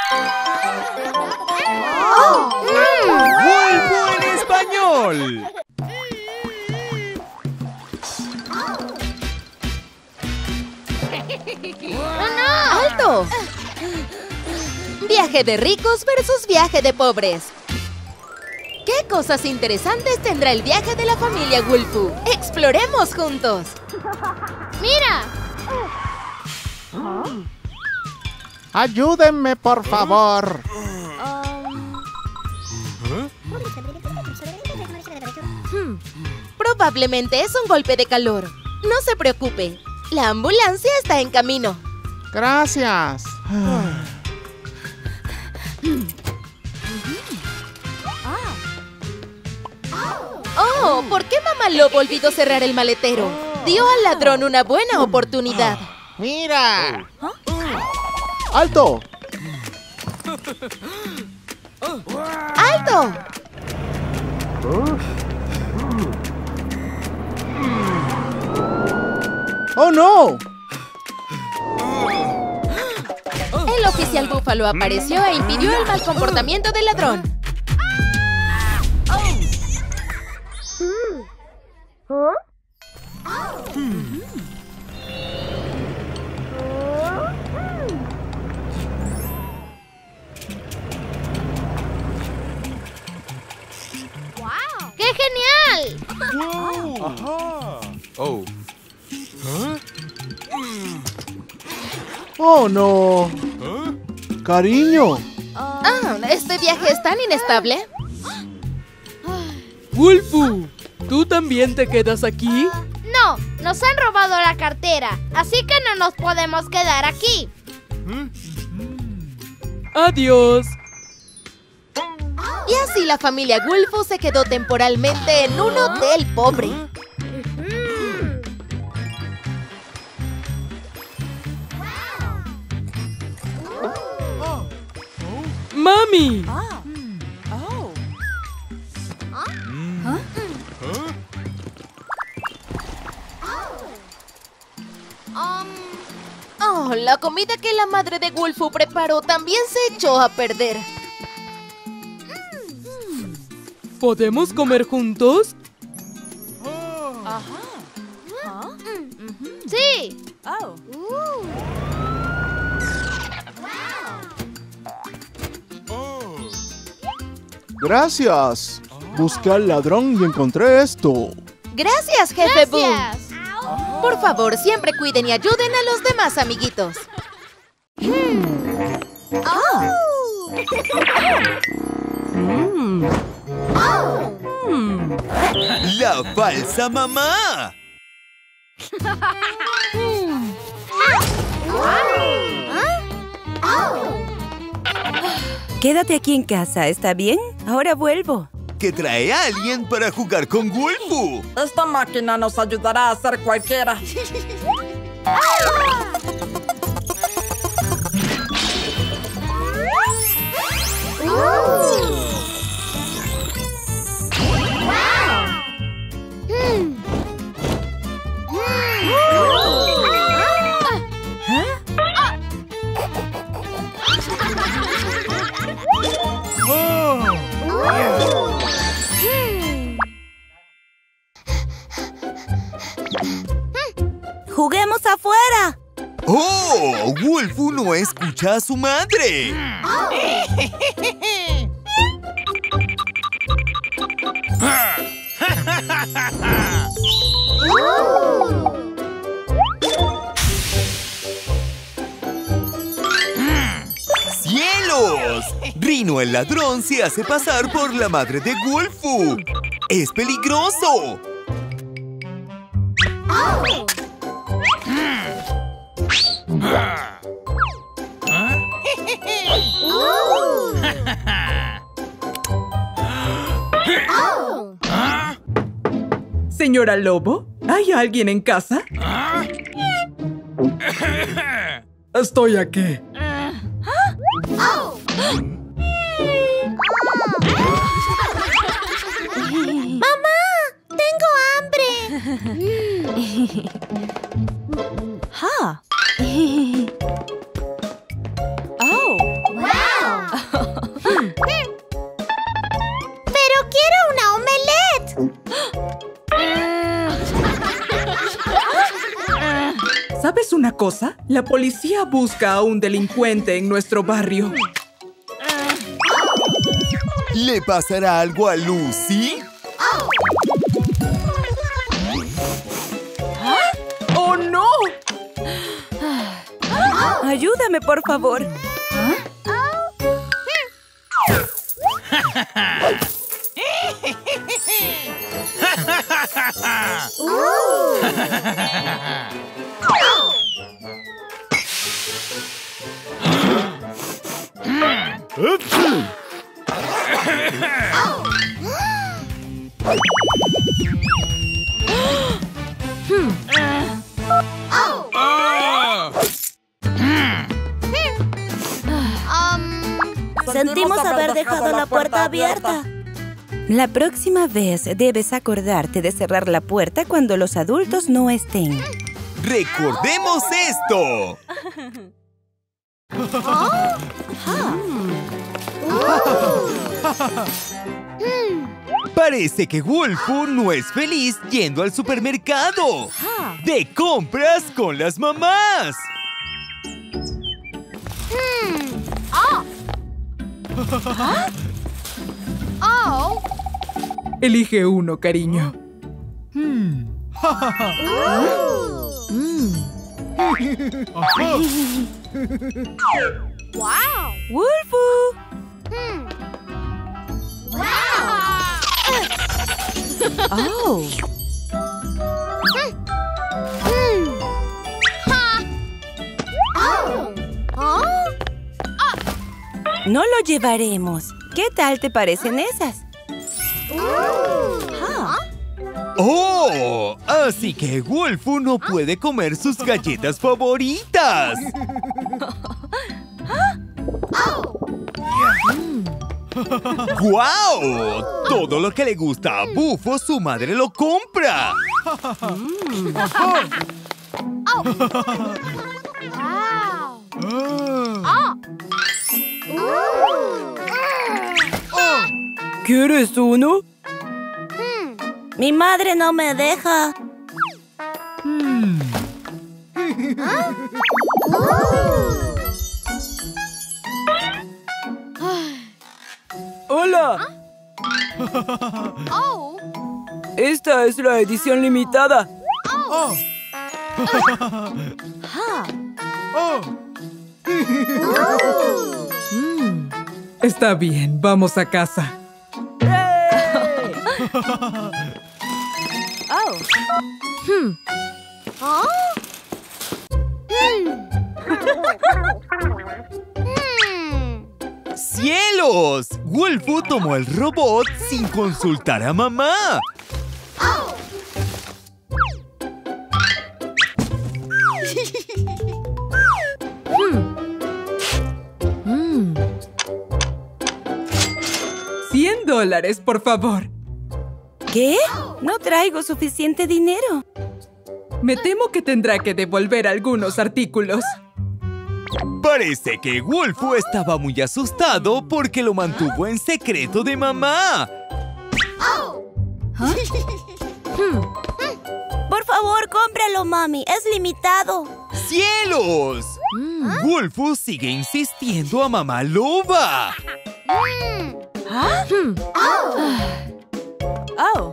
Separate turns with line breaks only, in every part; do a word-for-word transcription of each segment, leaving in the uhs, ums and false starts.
Oh. ¡Wulfu en español!
¡Oh, no!
¡Alto! Viaje de ricos versus viaje de pobres. ¿Qué cosas interesantes tendrá el viaje de la familia Wulfu? ¡Exploremos juntos!
¡Mira!
¡Ayúdenme, por favor!
Hmm. Probablemente es un golpe de calor. No se preocupe. La ambulancia está en camino.
Gracias.
Oh, ¿por qué Mamá Lobo olvidó cerrar el maletero? Dio al ladrón una buena oportunidad.
¡Mira! ¡Alto!
¡Alto!
¡Oh, no!
El oficial Búfalo apareció e impidió el mal comportamiento del ladrón.
¡Qué genial!
Ajá. Oh.
¡Oh, no! ¡Cariño!
Ah, ¿este viaje es tan inestable?
Wulfu, ¿tú también te quedas aquí?
No, nos han robado la cartera, así que no nos podemos quedar aquí.
Adiós.
Y así la familia Wulfu se quedó temporalmente en un hotel pobre.
¡Mami!
Oh, la comida que la madre de Wulfu preparó también se echó a perder.
¿Podemos comer juntos?
¡Sí!
¡Gracias! Busqué al ladrón y encontré esto.
Gracias, jefe Boo.
¡Gracias!
Por favor, siempre cuiden y ayuden a los demás amiguitos.
¡La falsa mamá!
Quédate aquí en casa, ¿está bien? Ahora vuelvo.
Que trae a alguien para jugar con Wulfu.
Esta máquina nos ayudará a hacer cualquiera.
¡Juguemos afuera!
¡Oh! ¡Wulfu no escucha a su madre! ¡Cielos! Rino el ladrón se hace pasar por la madre de Wulfu. ¡Es peligroso!
Señora Lobo, ¿hay alguien en casa? Estoy aquí.
¡Mamá! ¡Tengo hambre!
¡Ja! ¡Oh!
¡Wow!
cosa? La policía busca a un delincuente en nuestro barrio.
¿Le pasará algo a Lucy?
¡Oh, no!
Ayúdame, por favor. Sentimos haber dejado la puerta abierta. La próxima vez debes acordarte de cerrar la puerta cuando los adultos no estén.
¡Recordemos esto! Parece que Wolfoo no es feliz yendo al supermercado. ¡De compras con las mamás!
Oh.
Elige uno, cariño.
Wow.
¡Wolfoo!
Hmm. Wow.
¡Oh!
Hmm. Ha. Oh. Oh.
No lo llevaremos. ¿Qué tal te parecen esas?
¡Oh! Así que Wolfoo no puede comer sus galletas favoritas. ¡Guau! Todo lo que le gusta a Bufo, su madre lo compra.
Wow.
¿Quieres uno?
Mi madre no me deja.
¡Hola!
Oh.
Esta es la edición limitada.
Está bien, vamos a casa.
Oh.
Hmm. Huh? Hmm. Hmm.
¡Cielos! Wolfoo tomó el robot sin consultar a mamá.
cien dólares, por favor.
¿Qué? No traigo suficiente dinero.
Me temo que tendrá que devolver algunos artículos.
Parece que Wolfoo estaba muy asustado porque lo mantuvo en secreto de mamá.
Por favor, cómpralo, mami. Es limitado.
¡Cielos! Wolfoo sigue insistiendo a mamá loba.
Oh.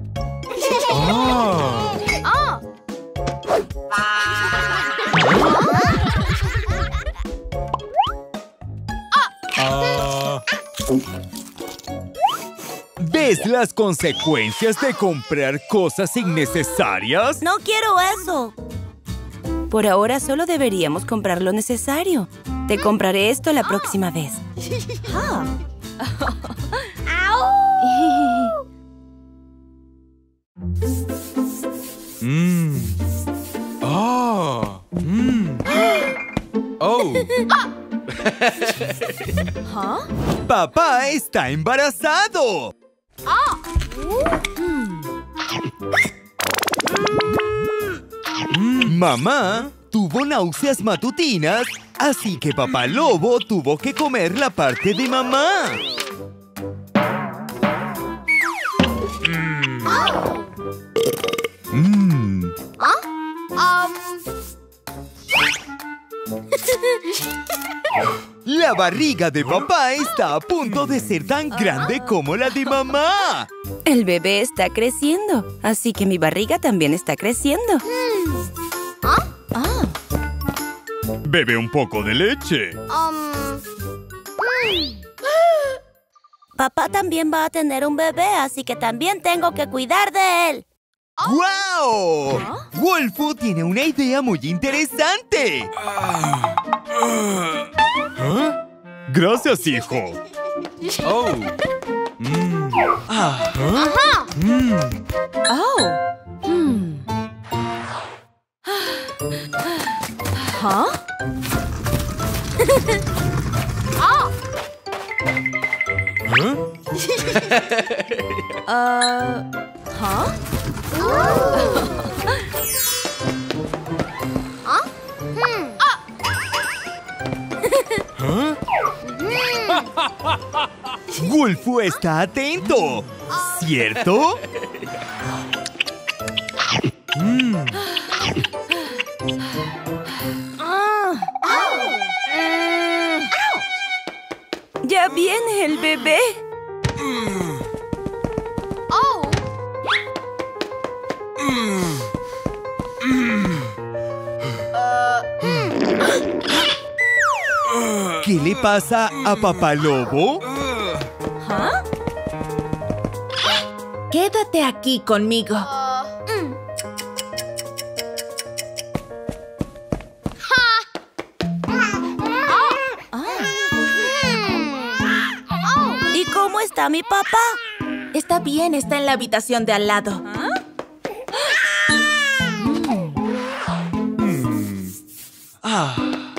¿Ves las consecuencias de comprar cosas innecesarias?
No quiero eso. Por ahora solo deberíamos comprar lo necesario. Te compraré esto la próxima vez.
Mmm. Oh. Mm. Oh. Papá está embarazado. Mamá tuvo náuseas matutinas, así que papá lobo tuvo que comer la parte de mamá. Mm.
Um.
La barriga de papá está a punto de ser tan grande como la de mamá.
El bebé está creciendo, así que mi barriga también está creciendo.
¿Ah?
Ah,
Bebe un poco de leche.
Um, mm.
Papá también va a tener un bebé, así que también tengo que cuidar de él.
¡Guau! Wolfo tiene una idea muy interesante. ¿Ah? Gracias, hijo. Oh. Mm. Ah.
Ajá.
Mm.
oh. Hmm. ¿Ah?
Oh.
Ah, ¿ah?
¿Ah? Hmm.
Wolfo está atento, ¿cierto? Mm.
¡Ya viene el bebé!
Oh.
¿Qué le pasa a Papá Lobo?
¿Ah? Quédate aquí conmigo.
Uh, mm. Ha. Oh.
¿Y cómo está mi papá?
Está bien, está en la habitación de al lado.
Ah.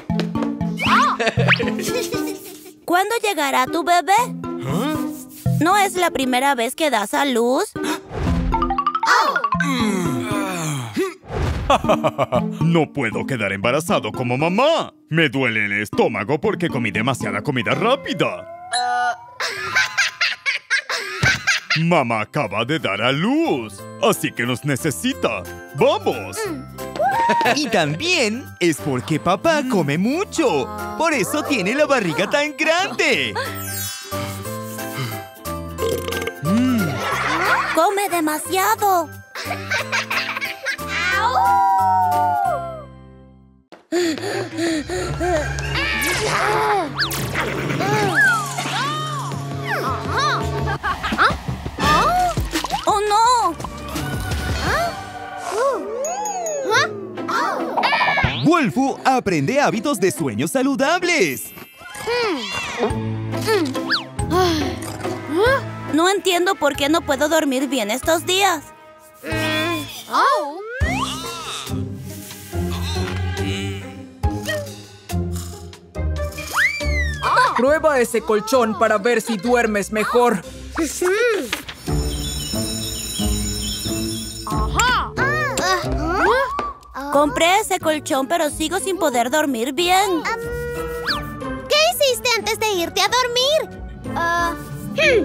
¿Cuándo llegará tu bebé?
¿Ah?
¿No es la primera vez que das a luz?
No puedo quedar embarazado como mamá. Me duele el estómago porque comí demasiada comida rápida. Mamá acaba de dar a luz, así que nos necesita. ¡Vamos! Y también es porque papá come mucho. Por eso tiene la barriga tan grande. Mm.
¡Come demasiado! ¡Oh, no!
Wolfo aprende hábitos de sueño saludables.
No entiendo por qué no puedo dormir bien estos días.
Oh.
Prueba ese colchón para ver si duermes mejor.
Ajá.
Compré ese colchón, pero sigo sin poder dormir bien.
¿Qué hiciste antes de irte a dormir? Ah. Hmm.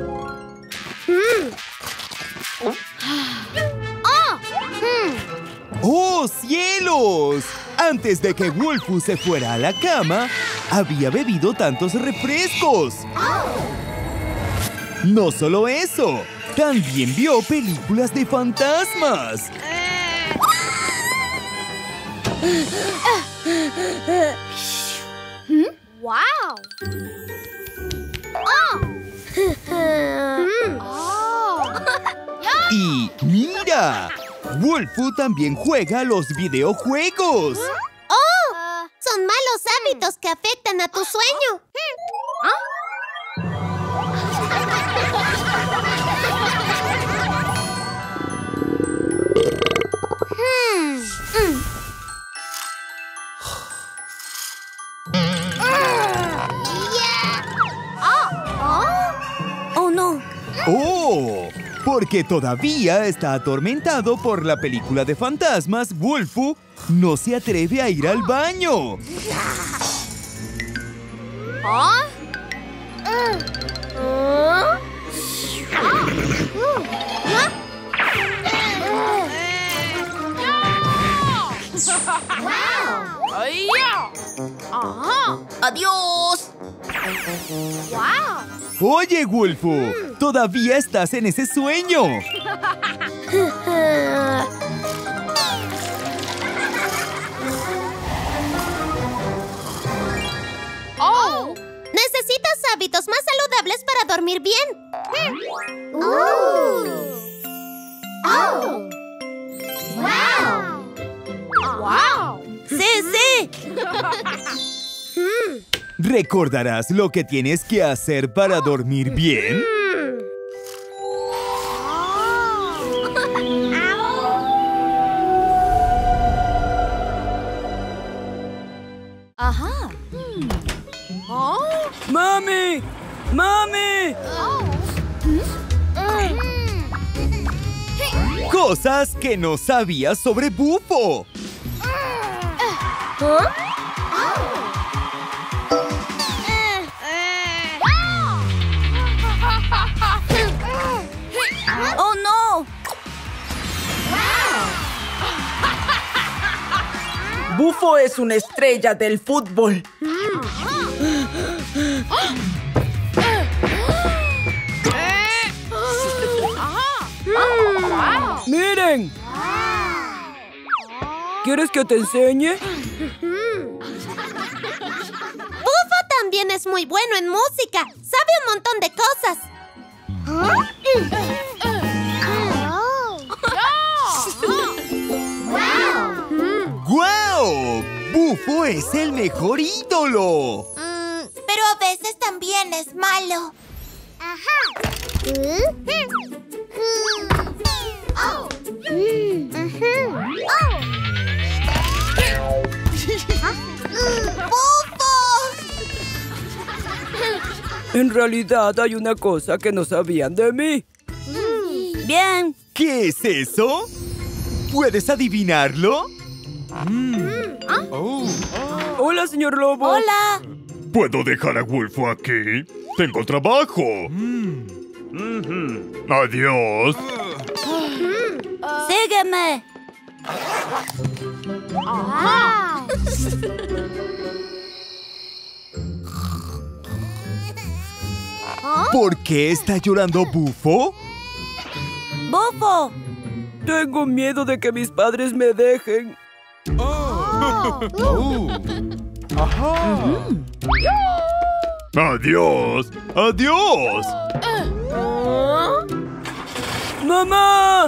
Oh. Hmm.
¡Oh, cielos! Antes de que Wolfo se fuera a la cama, había bebido tantos refrescos. No solo eso, también vio películas de fantasmas.
Wow. Oh. Hmm. Oh.
Y ¡mira! Wolfo también juega a los videojuegos.
¡Oh! Son malos hábitos que afectan a tu sueño.
¡Oh, no!
¡Oh! Porque todavía está atormentado por la película de fantasmas, Wolfo no se atreve a ir al baño.
¿Ah?
¡Adiós!
¡Wow!
Oye, Wolfu, mm. todavía estás en ese sueño.
Oh. Necesitas hábitos más saludables para dormir bien. Oh. Oh. Wow. Wow.
Sí, sí.
¿Recordarás lo que tienes que hacer para dormir bien?
Ajá.
¿Oh? ¡Mami! ¡Mami!
Cosas que no sabías sobre Bufo.
¿Oh?
¡Oh, no!
Bufo es una estrella del fútbol.
¡Miren! ¿Quieres que te enseñe?
Bufo también es muy bueno en música. Sabe un montón de cosas.
¡Guau! ¡Bufo es el mejor ídolo!
Mm, pero a veces también es malo. Ajá. Oh.
En realidad hay una cosa que no sabían de mí.
Bien.
¿Qué es eso? ¿Puedes adivinarlo? Mm.
Oh. Hola, señor Lobo.
Hola.
¿Puedo dejar a Wolfu aquí? Tengo trabajo. Mm. Mm-hmm. Adiós.
Sígueme.
Ah.
¿Por qué está llorando Bufo?
¡Bufo!
Tengo miedo de que mis padres me dejen.
Oh. Oh. Ajá.
Uh-huh. Adiós. Adiós.
Uh. ¡Mamá!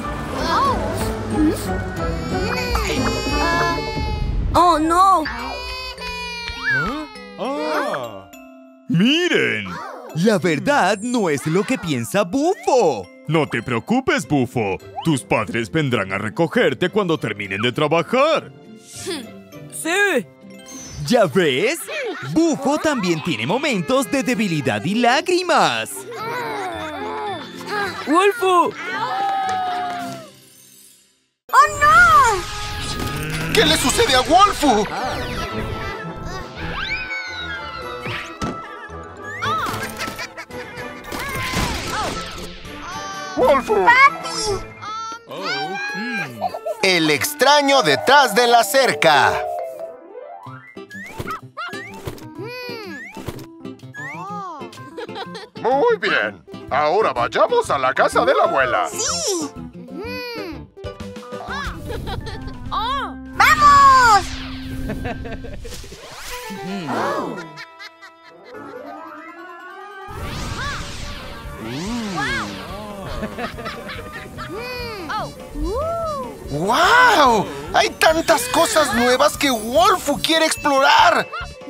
¡Oh, no!
¿Ah? Ah. ¡Miren! La verdad no es lo que piensa Bufo.
No te preocupes, Bufo. Tus padres vendrán a recogerte cuando terminen de trabajar.
¡Sí!
¿Ya ves? Bufo también tiene momentos de debilidad y lágrimas.
¡Wolfu!
¡Oh, no!
¿Qué le sucede a Wolfu?
¡Wolfu!
¡Papi!
Oh, mm.
El extraño detrás de la cerca.
Muy bien. Ahora vayamos a la casa de la abuela.
¡Sí! ¡Vamos!
¡Wow! Hay tantas cosas nuevas que Wolfu quiere explorar.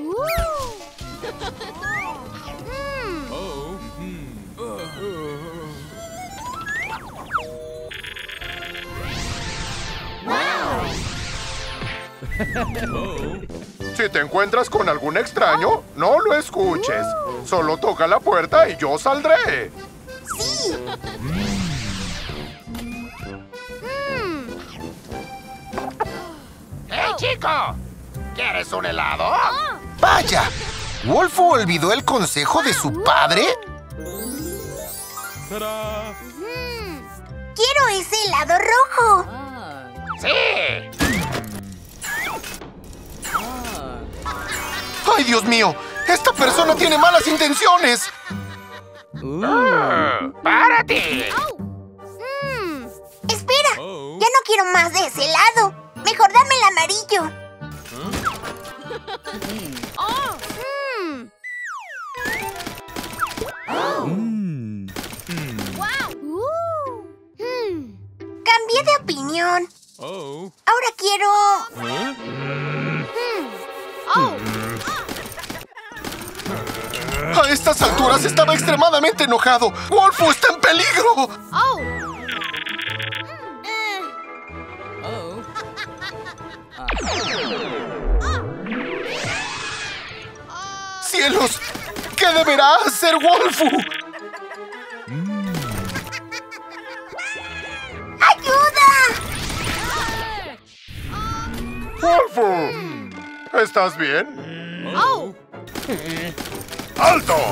Si te encuentras con algún extraño, no lo escuches. Solo toca la puerta y yo saldré.
¡Sí!
¡Hey, chico! ¿Quieres un helado? ¡Vaya! ¿Wolfu olvidó el consejo de su padre?
¡Tarán!
¡Quiero ese helado rojo!
¡Sí! ¡Ay, Dios mío! ¡Esta persona tiene malas intenciones!
Uh, ¡Párate!
Oh. Mm. Espera, oh. ya no quiero más de ese lado. Mejor dame el amarillo.
Oh.
Mm.
Oh.
Mm.
Wow. Uh. Mm. Cambié de opinión.
Oh.
Ahora quiero...
¿Eh?
Mm. Oh.
A estas alturas estaba extremadamente enojado. ¡Wolfo está en peligro!
Oh.
¡Cielos! ¿Qué deberá hacer Wolfo?
¡Ayuda!
¡Wolfo! ¿Estás bien?
Oh.
¡Alto!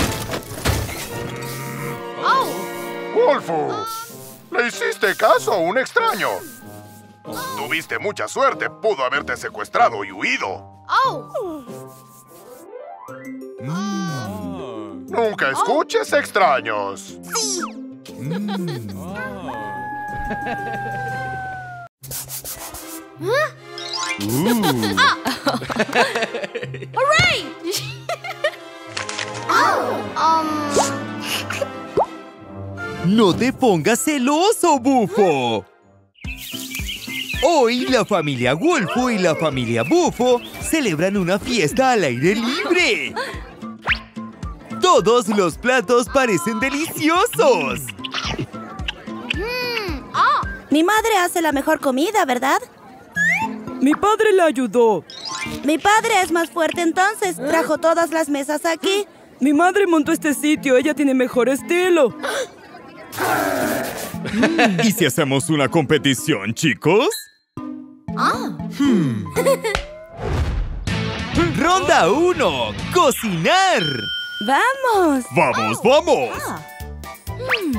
Oh.
¡Wolfo! ¿Le hiciste caso a un extraño? Tuviste mucha suerte. Pudo haberte secuestrado y huido.
Oh.
Mm. Nunca escuches extraños.
Sí.
Mm.
¿Ah?
Uh.
Ah. ¡Hooray! Oh, um...
¡No te pongas celoso, Bufo! Hoy la familia Wolfo y la familia Bufo celebran una fiesta al aire libre. Todos los platos parecen deliciosos.
Mm. Oh.
Mi madre hace la mejor comida, ¿verdad?
Mi padre la ayudó.
Mi padre es más fuerte, entonces trajo todas las mesas aquí.
Mi madre montó este sitio. Ella tiene mejor estilo.
¿Y si hacemos una competición, chicos?
Ah.
Hmm. Ronda uno. ¡Cocinar!
¡Vamos!
¡Vamos, vamos!
Ah.
Hmm.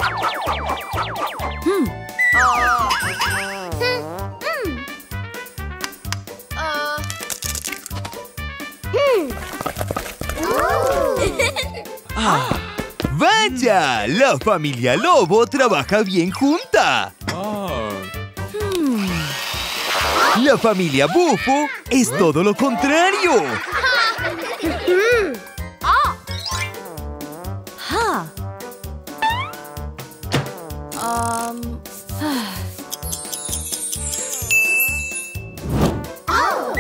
Hmm. Oh. Hmm. Uh. Hmm.
Ah. ¡Vaya! La familia Lobo trabaja bien junta.
Oh.
Hmm. La familia Bufo es todo lo contrario.
Oh.
Ah. Um.
Oh.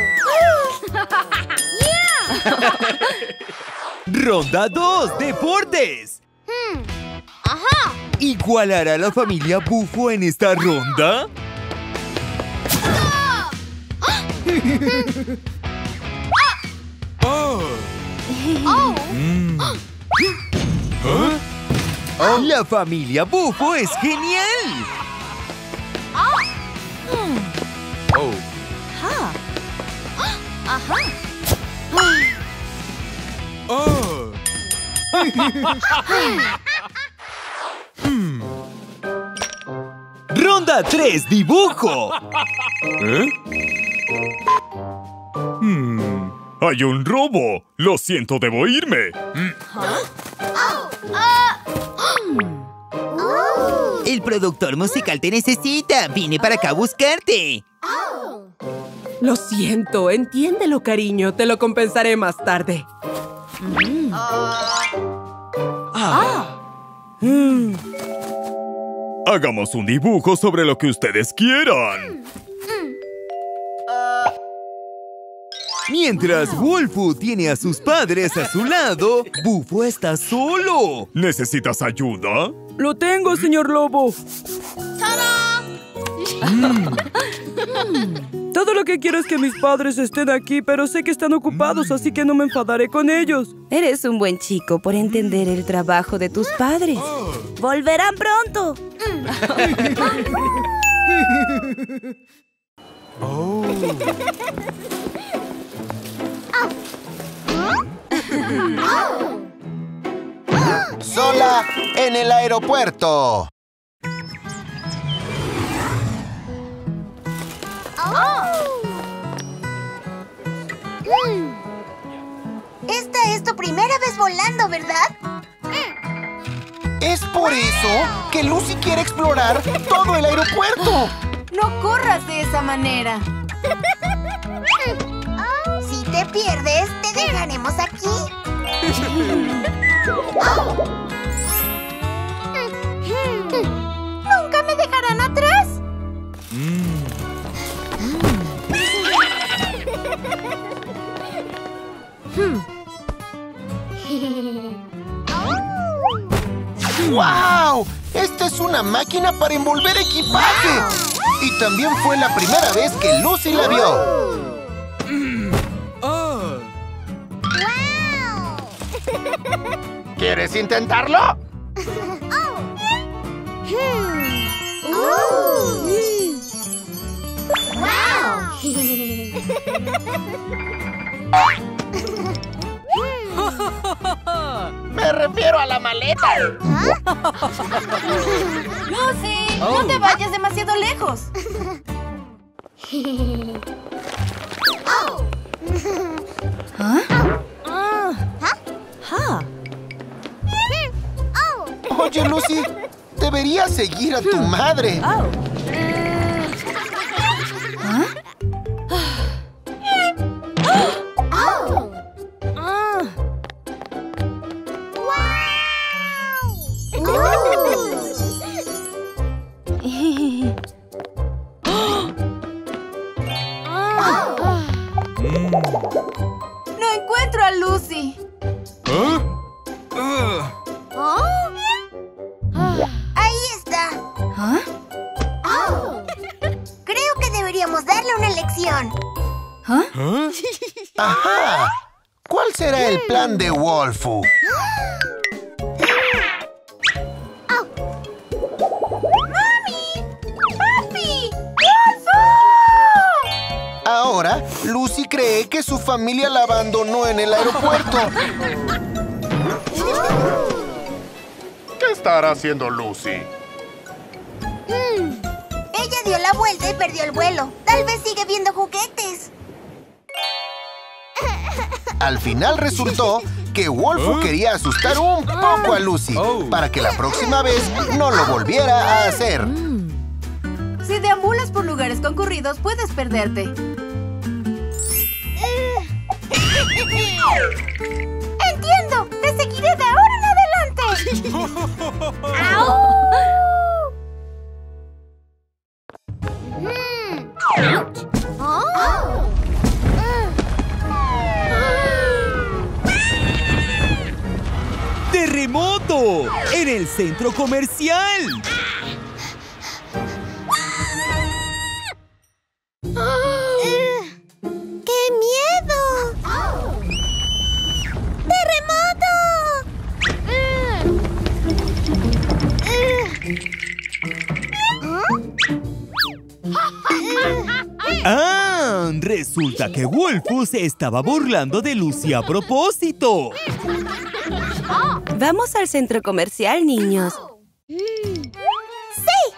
Yeah.
Ronda dos. Deportes.
Hmm. Ajá.
¿Igualará a la familia Bufo en esta ronda?
Oh.
Oh.
Mm. ¿Ah? Oh. La familia Bufo es genial.
Oh.
Oh.
Ajá. Ajá.
Oh.
Hmm. Ronda tres. Dibujo.
¿Eh? Hmm. Hay un robo. Lo siento, debo irme.
El productor musical te necesita. Vine para acá a buscarte.
Lo siento, entiéndelo, cariño. Te lo compensaré más tarde.
Mm.
Ah.
Mm. Hagamos un dibujo sobre lo que ustedes quieran.
Mientras Wolfo tiene a sus padres a su lado, Bufo está solo.
¿Necesitas ayuda?
Lo tengo, señor Lobo.
¡Tada!
Mm. Todo lo que quiero es que mis padres estén aquí, pero sé que están ocupados, así que no me enfadaré con ellos.
Eres un buen chico por entender el trabajo de tus padres.
¡Volverán pronto!
Oh. Sola en el aeropuerto.
Oh. Mm. Esta es tu primera vez volando, ¿verdad?
Es por eso que Lucy quiere explorar todo el aeropuerto.
No corras de esa manera.
Si te pierdes, te dejaremos aquí. ¿Nunca me dejarán atrás?
¡Wow! Esta es una máquina para envolver equipaje. Y también fue la primera vez que Lucy la vio. ¿Quieres intentarlo? Me refiero a la maleta.
Lucy, no te vayas demasiado lejos.
Oye, Lucy, deberías seguir a tu madre.
No encuentro a Lucy.
Ahí está. Creo que deberíamos darle una lección.
Ajá. ¿Cuál será el plan de Wolfo? Ahora, Lucy cree que su familia la abandonó en el aeropuerto.
¿Qué estará haciendo Lucy?
Ella dio la vuelta y perdió el vuelo. Tal vez sigue viendo juguetes.
Al final resultó que Wolfo quería asustar un poco a Lucy para que la próxima vez no lo volviera a hacer.
Si deambulas por lugares concurridos, puedes perderte.
¡Entiendo! ¡Te seguiré de ahora en adelante!
¡Terremoto! ¡En el centro comercial!
¡Qué miedo! ¡Terremoto!
¡Ah! Resulta que Wolfo se estaba burlando de Lucy a propósito.
Vamos al centro comercial, niños.
¡Sí!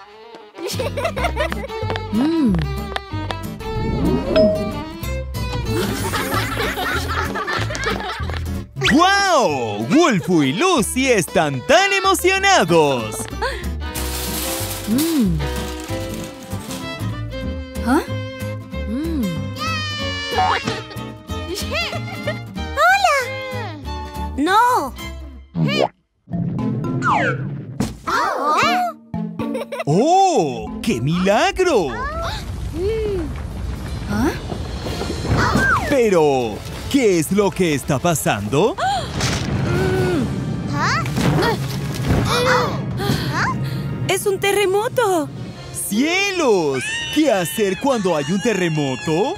¡Guau! Wolfo y Lucy están tan emocionados.
¿Ah?
¡Hola!
¡No!
¡Oh! ¡Qué milagro!
¿Ah?
Pero, ¿qué es lo que está pasando?
¡Es un terremoto!
¡Cielos! ¿Qué hacer cuando hay un terremoto?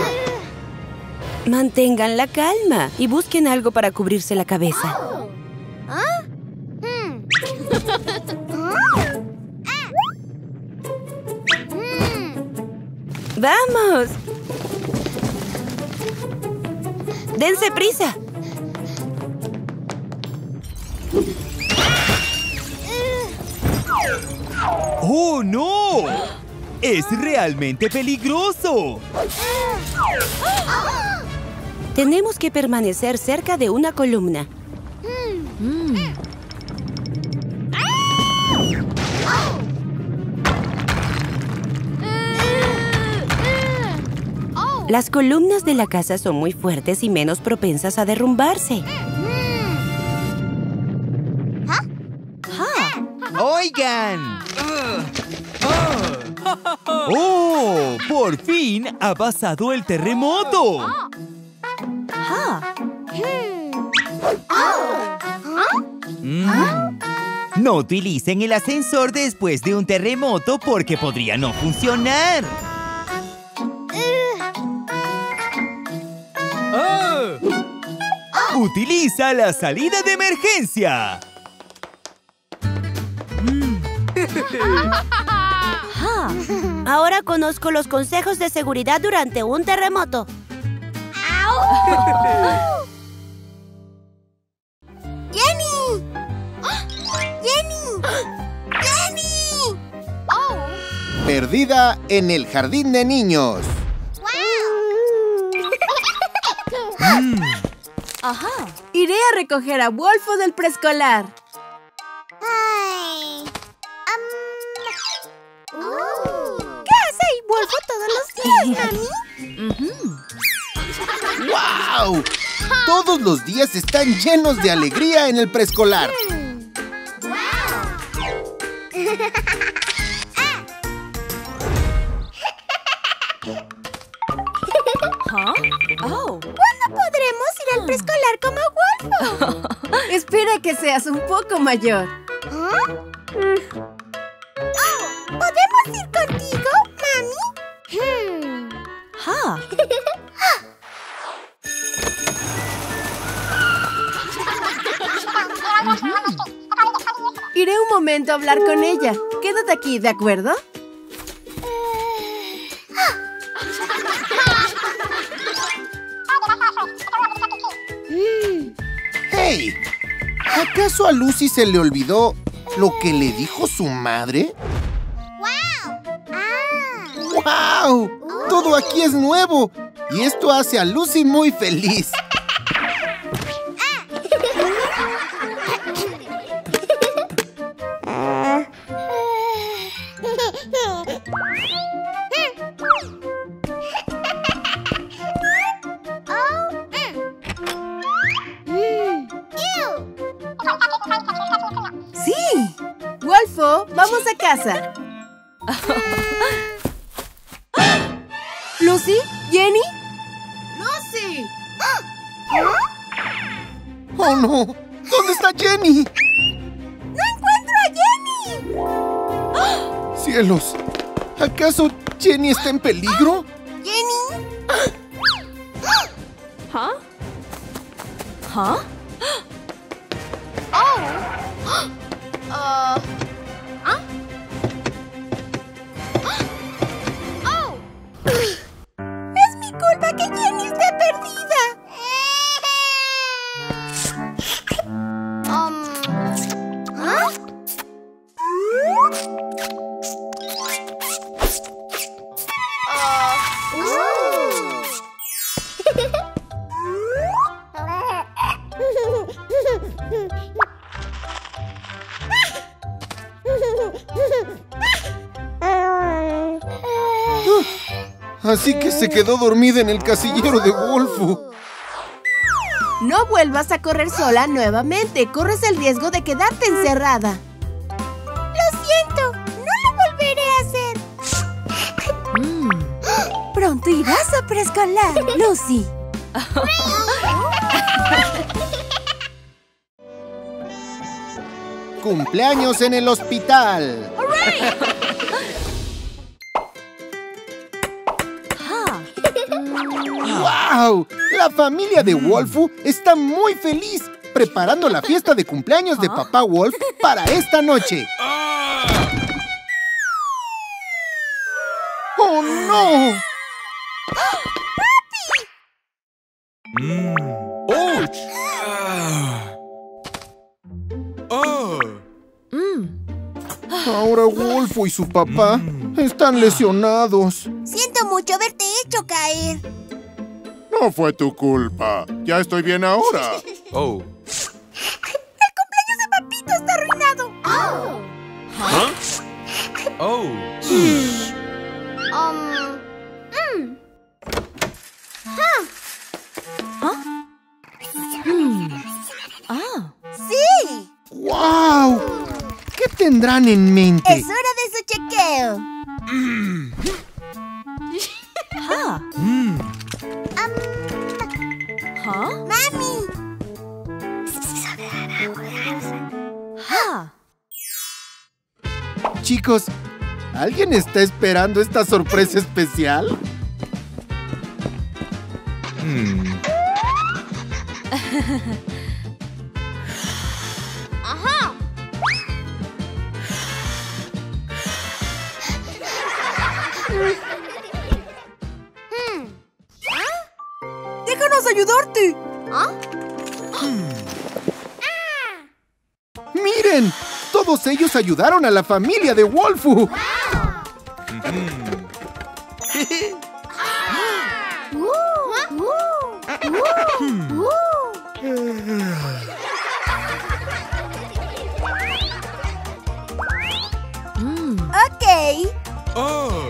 Mantengan la calma y busquen algo para cubrirse la cabeza. ¡Vamos! ¡Dense prisa!
¡Oh, no! ¡Es realmente peligroso!
Tenemos que permanecer cerca de una columna.
Mm.
Las columnas de la casa son muy fuertes y menos propensas a derrumbarse.
¡Oigan! ¡Oh! ¡Por fin ha pasado el terremoto! Mm. No utilicen el ascensor después de un terremoto porque podría no funcionar. Utiliza la salida de emergencia.
Ahora conozco los consejos de seguridad durante un terremoto.
¡Jenny! ¡Jenny! ¡Jenny!
Perdida en el jardín de niños.
Mm. Ajá. Iré a recoger a Wolfo del preescolar.
Ay. Um. Uh. ¿Qué hace ahí Wolfo todos los días, mami?
¡Wow! Todos los días están llenos de alegría en el preescolar.
¿Ah? Oh. ¿Cuándo podremos ir al preescolar como Wolfo?
Espera que seas un poco mayor.
¿Ah? Oh, ¿podemos ir contigo, mami? Hmm.
Ah.
Iré un momento a hablar con ella. Quédate aquí, ¿de acuerdo?
¡Hey! ¿Acaso a Lucy se le olvidó lo que le dijo su madre?
¡Wow!
Ah. ¡Wow! Todo aquí es nuevo y esto hace a Lucy muy feliz.
¡Sí! Wolfo, vamos a casa. ¿Lucy? ¿Jenny? ¡Lucy!
¡Oh, no! ¿Dónde está Jenny?
¡No encuentro a Jenny!
¡Cielos! ¿Acaso Jenny está en peligro?
¿Jenny?
¿Ah? ¿Ah?
Oh. Uh. ¿Ah? Oh. Es mi culpa que Jenny esté perdida. Um. ¿Ah?
Así que se quedó dormida en el casillero de Wolfo.
No vuelvas a correr sola nuevamente. Corres el riesgo de quedarte encerrada.
Lo siento. No lo volveré a hacer.
Mm. Pronto irás a preescolar, Lucy.
Cumpleaños en el hospital. ¡Wow! La familia de Wolfo está muy feliz preparando la fiesta de cumpleaños de Papá Wolf para esta noche. ¡Oh, no!
Mm. ¡Ouch! ¡Oh!
Ahora Wolfo y su papá están lesionados.
Siento mucho verte hecho caer.
No fue tu culpa. Ya estoy bien ahora.
Oh.
¡El cumpleaños de Papito está arruinado! ¡Oh!
¿Ah? Oh.
Um, mm. Ah.
¿Ah? Mm. Ah.
¡Sí!
¡Wow! ¿Qué tendrán en mente?
Es hora de su chequeo.
Mm.
Ah.
Mm.
Um,
¿Ah?
¡Mami!
Ah.
Chicos, ¿alguien está esperando esta sorpresa especial?
Mm.
¡Ajá!
¡Déjanos ayudarte!
¿Ah?
¡Miren! Todos ellos ayudaron a la familia de Wolfu.
Ok.
Oh.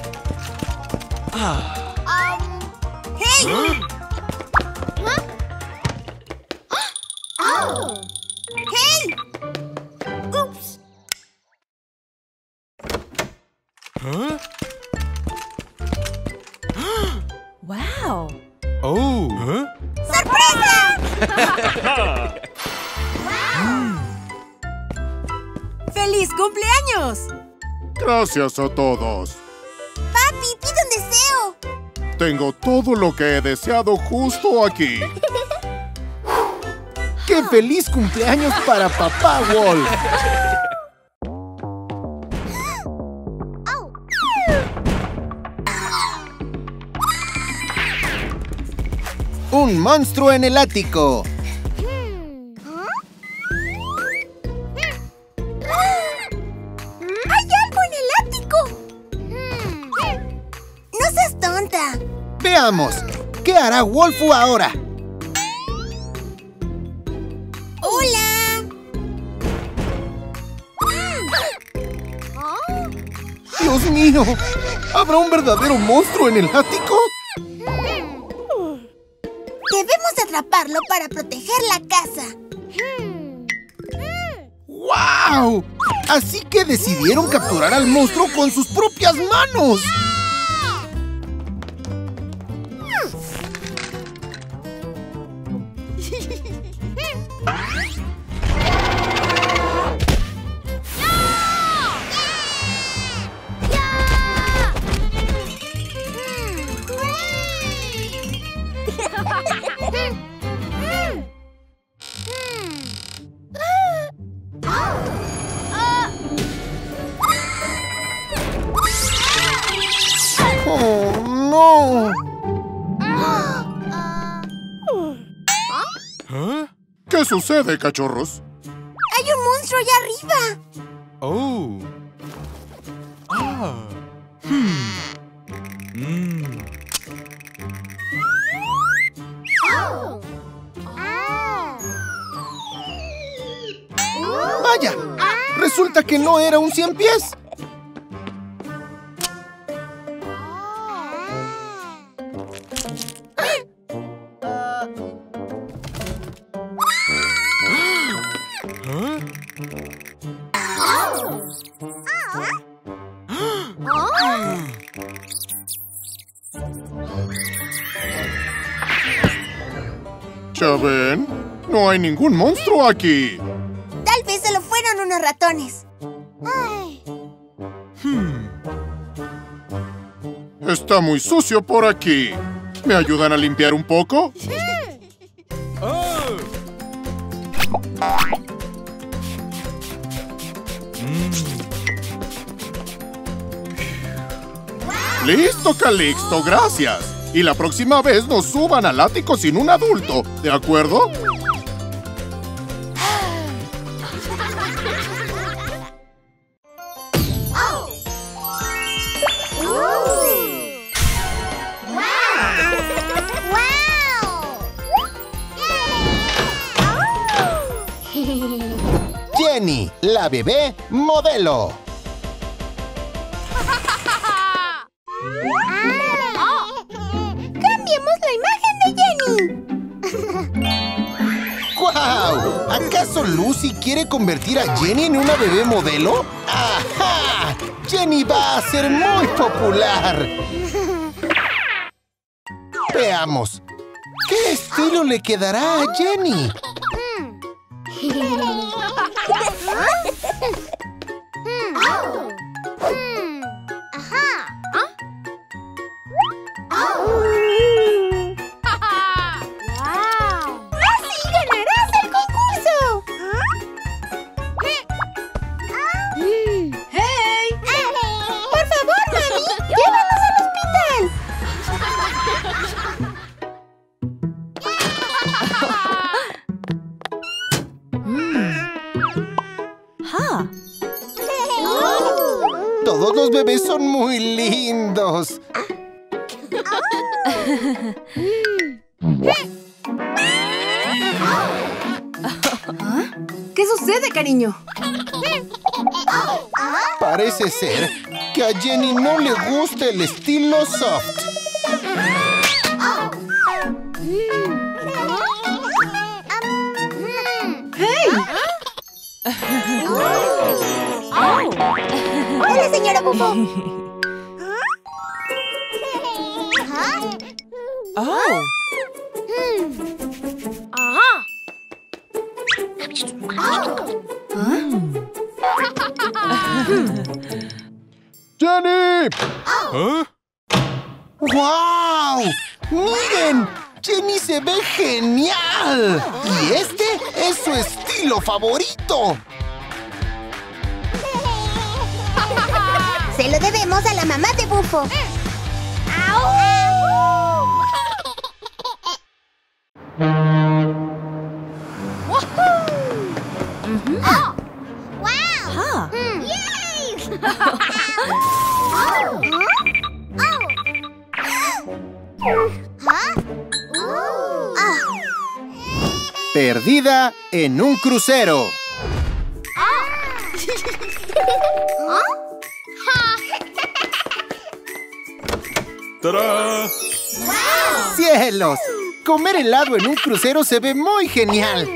Ah.
Um, ¡Hey! ¿Ah? Oh. ¡Hey! ¡Ups!
Huh?
¡Wow!
Oh. Huh?
¡Sorpresa!
¡Feliz cumpleaños!
Gracias a todos.
Papi, pide un deseo.
Tengo todo lo que he deseado justo aquí.
¡Qué feliz cumpleaños para Papá Wolf! Un monstruo en el ático.
¡Hay algo en el ático! ¡No seas tonta!
Veamos, ¿qué hará Wolfu ahora?
¡Hola!
¡Dios mío! ¿Habrá un verdadero monstruo en el ático?
Debemos atraparlo para proteger la casa.
¡Wow! Así que decidieron capturar al monstruo con sus propias manos. ¡Oh, no!
Huh?
¿Qué sucede, cachorros?
¡Hay un monstruo allá arriba!
Oh. Ah. Hmm. Mm.
¡Vaya! Resulta que no era un cien pies.
Huh?
¿Ya ven? No hay ningún monstruo aquí.
Tal vez se lo fueron unos ratones. Ay.
Hmm.
Está muy sucio por aquí. ¿Me ayudan a limpiar un poco?
Oh.
¡Listo, Calixto! ¡Gracias! Y la próxima vez nos suban al ático sin un adulto, ¿de acuerdo?
¡Wow!
Jenny, la bebé modelo.
¡Cambiemos la imagen de Jenny!
¡Guau! ¿Acaso Lucy quiere convertir a Jenny en una bebé modelo? ¡Ajá! ¡Jenny va a ser muy popular! Veamos. ¿Qué estilo le quedará a Jenny?
¡Así ganarás el concurso!
¡Hey!
¡Por favor, mami! ¡Llévanos al hospital!
Todos los bebés son muy lindos.
¿Qué sucede, cariño?
Parece ser que a Jenny no le gusta el estilo soft.
¡Hey!
¡Hola, señora Bufo!
Oh.
¡Jenny!
¿Ah?
¡Guau! ¡Miren! ¡Jenny se ve genial! Y este es su estilo favorito.
Se lo debemos a la mamá de Bufo.
Perdida en un crucero.
¡Tarán!
¡Cielos! Comer helado en un crucero se ve muy genial.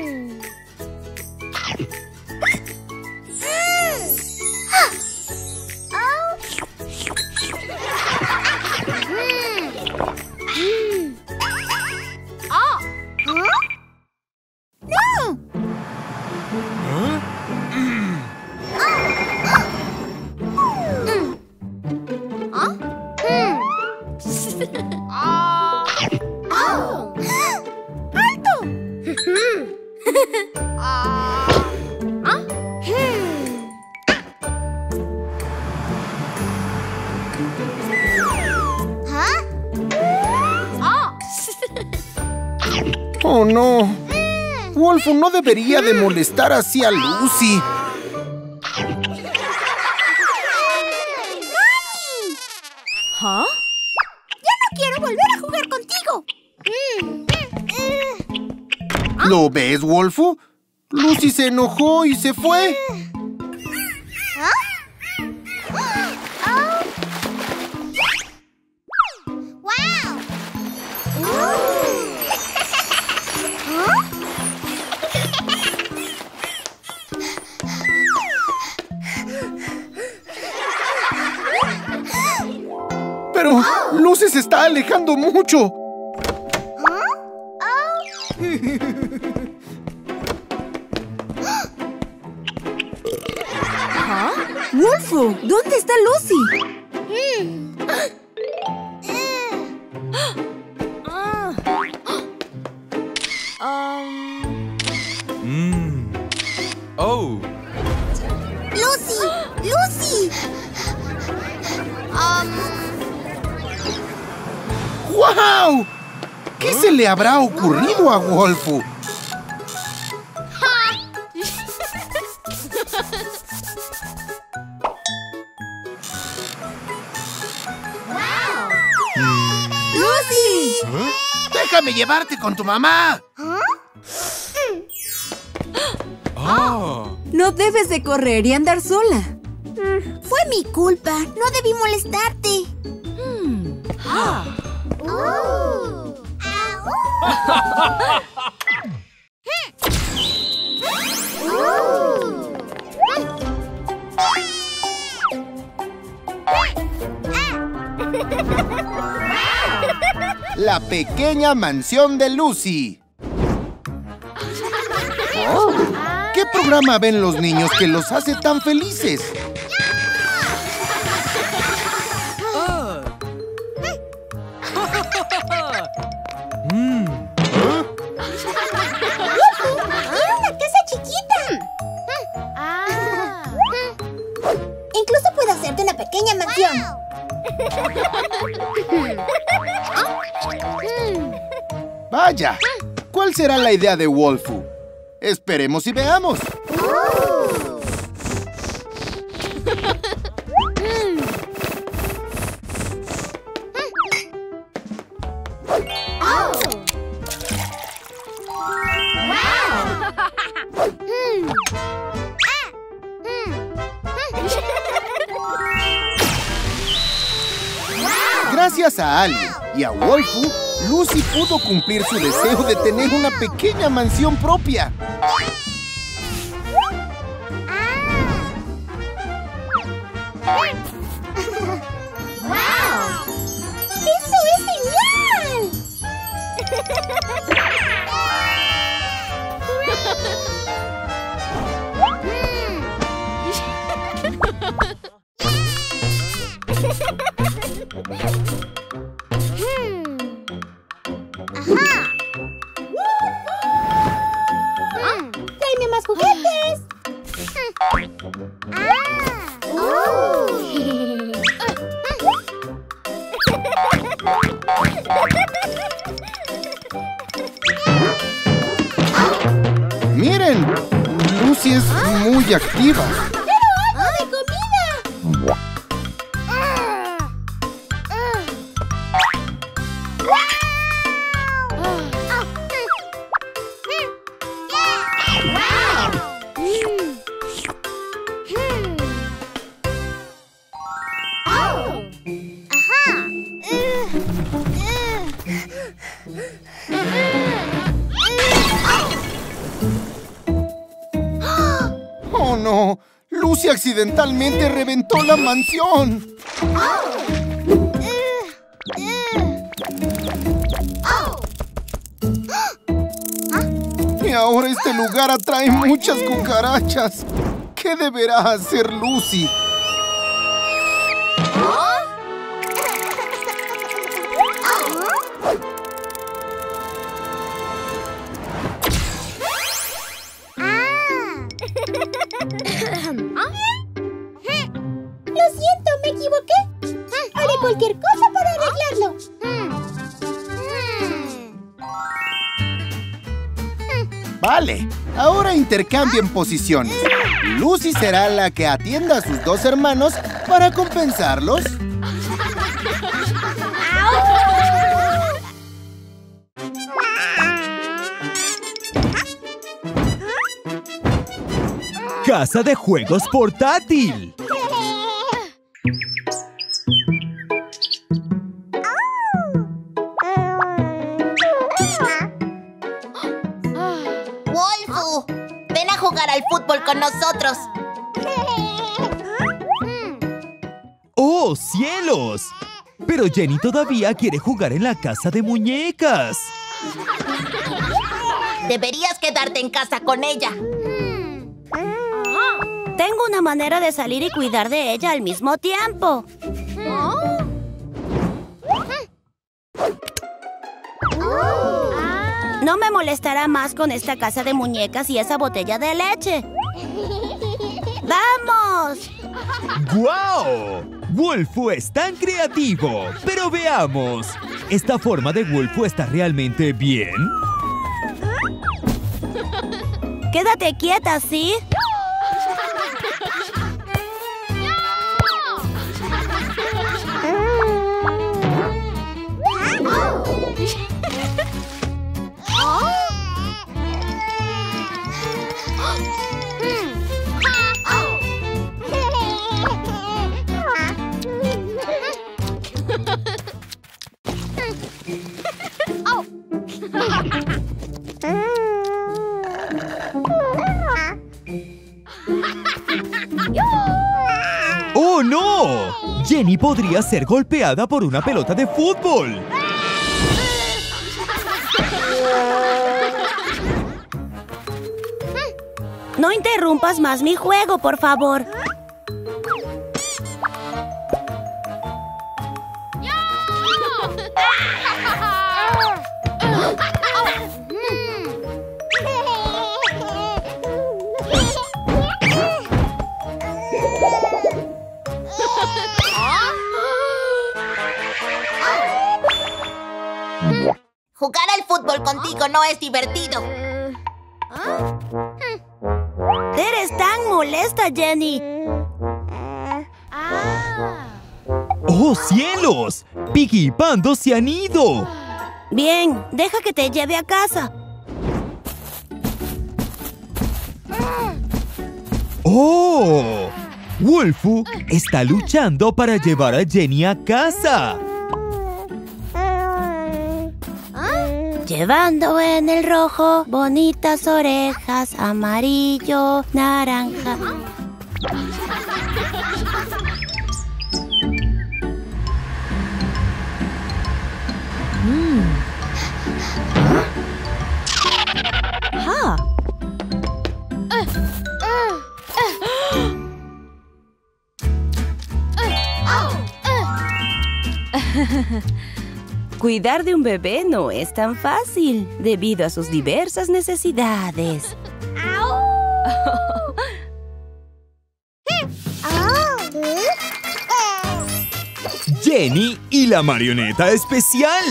Oh, no. Wolfo no debería de molestar así a Lucy.
¿Ah? ¡Ya no quiero volver a jugar contigo!
¿Lo ves, Wolfo? Lucy se enojó y se fue. Pero Lucy se está alejando mucho.
¡Wolfo! ¿Dónde está Lucy?
Mm. Oh.
¡Lucy! ¡Lucy! Um...
¡Guau! ¿Qué se le habrá ocurrido a Wolfo?
¡Lucy!
¡Déjame llevarte con tu mamá!
Oh.
No debes de correr y andar sola.
Fue mi culpa. No debí molestarte.
Hmm. Ah.
Oh.
La pequeña mansión de Lucy. Oh, ¿qué programa ven los niños que los hace tan felices?
Mm. ¿Ah? ¡Una casa chiquita! Ah. Incluso puedo hacerte una pequeña mansión.
Vaya, ¿cuál será la idea de Wolfoo? Esperemos y veamos. Gracias a Ali y a Wolfoo, Lucy pudo cumplir su deseo de tener una pequeña mansión propia.
¡Wow! ¡Esto es genial! ¡Tráeme más juguetes!
Miren, Lucy es muy activa.
¡Pero algo de comida!
¡Oh, no! Lucy accidentalmente reventó la mansión. Y ahora este lugar atrae muchas cucarachas. ¿Qué deberá hacer Lucy?
Lo siento, me equivoqué. Haré cualquier cosa para arreglarlo.
Vale, ahora intercambien posiciones. Lucy será la que atienda a sus dos hermanos para compensarlos.
Casa de juegos portátil.
Wolfoo, ven a jugar al fútbol con nosotros.
¡Oh, cielos! Pero Jenny todavía quiere jugar en la casa de muñecas.
Deberías quedarte en casa con ella.
Tengo una manera de salir y cuidar de ella al mismo tiempo. No me molestará más con esta casa de muñecas y esa botella de leche. ¡Vamos!
¡Guau! Wolfoo es tan creativo. Pero veamos. ¿Esta forma de Wolfoo está realmente bien?
Quédate quieta, ¿sí?
Jenny podría ser golpeada por una pelota de fútbol.
No interrumpas más mi juego, por favor.
Jugar al fútbol contigo no es divertido.
Eres tan molesta, Jenny.
¡Oh, cielos! Piggy y Pando se han ido.
Bien, deja que te lleve a casa.
¡Oh! Wolfoo está luchando para llevar a Jenny a casa.
Llevando en el rojo bonitas orejas, amarillo, naranja.
Mm. Ah. Cuidar de un bebé no es tan fácil, debido a sus diversas necesidades.
Jenny y la marioneta especial.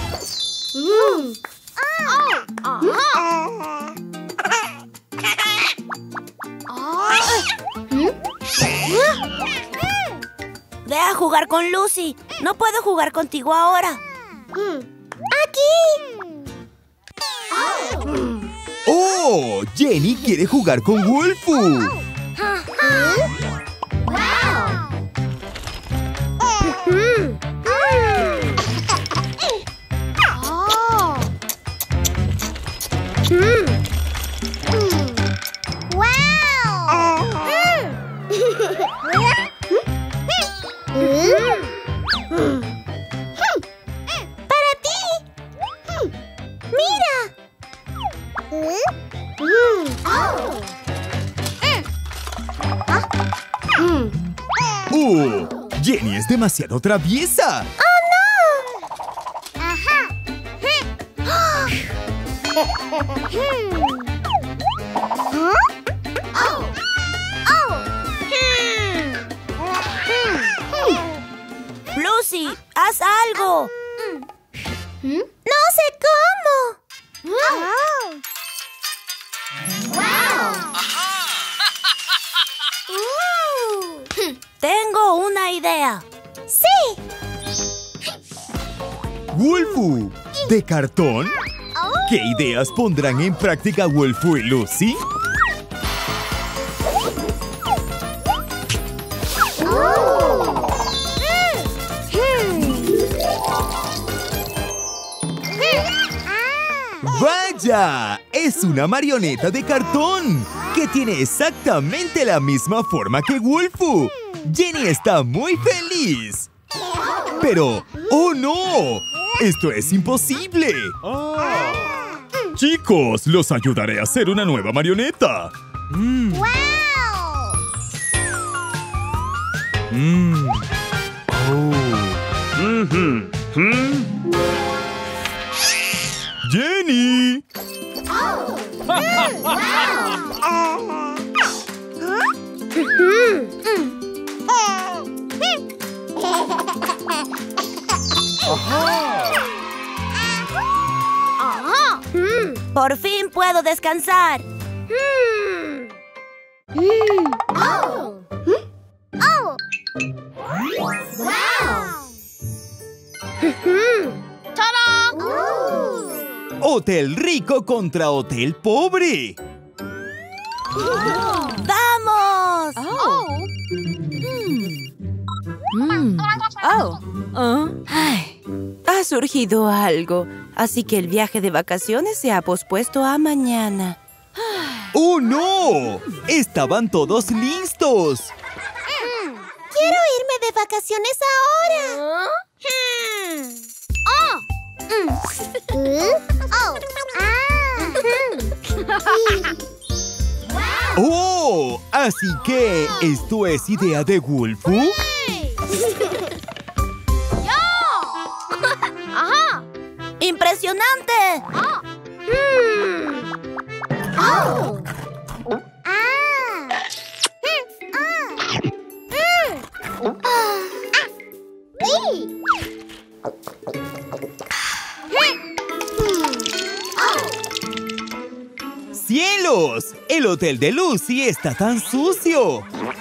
Ve a jugar con Lucy. No puedo jugar contigo ahora.
¡Aquí!
¡Oh! Jenny quiere jugar con Wolfoo. ¡Uh! Jenny es demasiado traviesa.
¡Oh, no! Ajá.
Lucy, haz algo.
No sé cómo.
Tengo una idea.
¡Sí!
Wolfoo, ¿de cartón? ¿Qué ideas pondrán en práctica Wolfoo y Lucy? ¡Vaya! Es una marioneta de cartón que tiene exactamente la misma forma que Wolfoo. Jenny está muy feliz. Pero, ¡oh no! ¡Esto es imposible!
Chicos, los ayudaré a hacer una nueva marioneta.
Mm. ¡Wow!
Mm. Oh. Mm-hmm. ¿Mm? ¡Jenny!
Oh. Mm. Wow.
Por fin puedo descansar.
Mm. Mm. Oh. Oh. Wow. ¡Tada!
Uh. Hotel rico contra hotel pobre.
Oh. ¡Vamos!
Oh. Mm. Oh. Oh. Ay, ha surgido algo, así que el viaje de vacaciones se ha pospuesto a mañana.
¡Oh, no! ¡Estaban todos listos!
Quiero irme
de vacaciones ahora.
¡Oh! Así que, ¿esto es idea de Wolfoo?
¡Ajá! ¡Impresionante! Oh.
¡Cielos! El hotel de Lucy está tan sucio.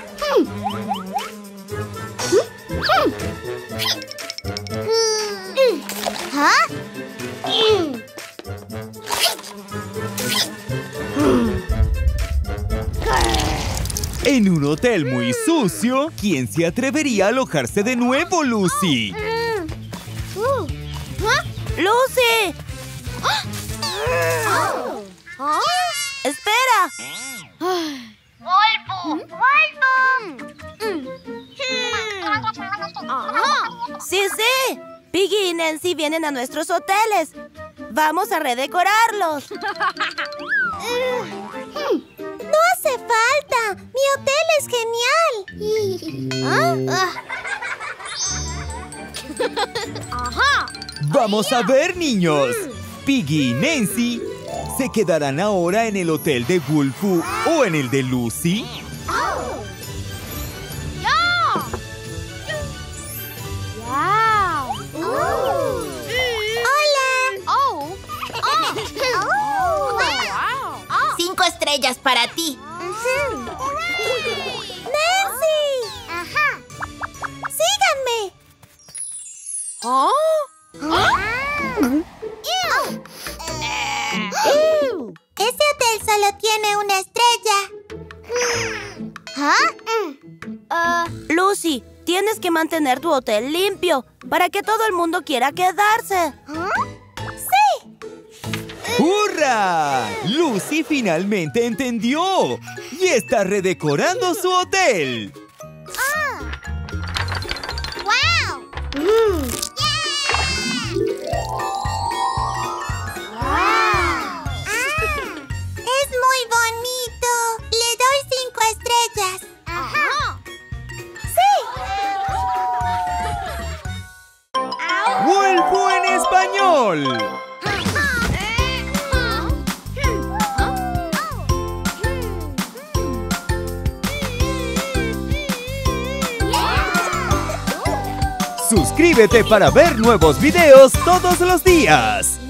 En un hotel muy sucio, ¿quién se atrevería a alojarse de nuevo, Lucy?
¡Lucy! ¡Espera!
¡Wolfoo! ¡Wolfoo!
¡Sí, sí! Piggy y Nancy vienen a nuestros hoteles. Vamos a redecorarlos. ¡No hace falta! ¡Mi hotel es genial!
¡Ajá!
¡Vamos a ver, niños! Piggy y Nancy, ¿se quedarán ahora en el hotel de Wolfoo o en el de Lucy?
Cinco estrellas para ti.
¡Nancy!
Ajá.
¡Síganme!
¿Oh?
Ese hotel solo tiene una estrella.
¿Ah?
Lucy, tienes que mantener tu hotel limpio para que todo el mundo quiera quedarse. ¡Sí!
¡Hurra! Lucy finalmente entendió y está redecorando su hotel.
¡Wow!
Es muy bonito. Le doy cinco estrellas.
Ajá.
¡Sí!
¡Wolfoo en español! Suscríbete para ver nuevos videos todos los días.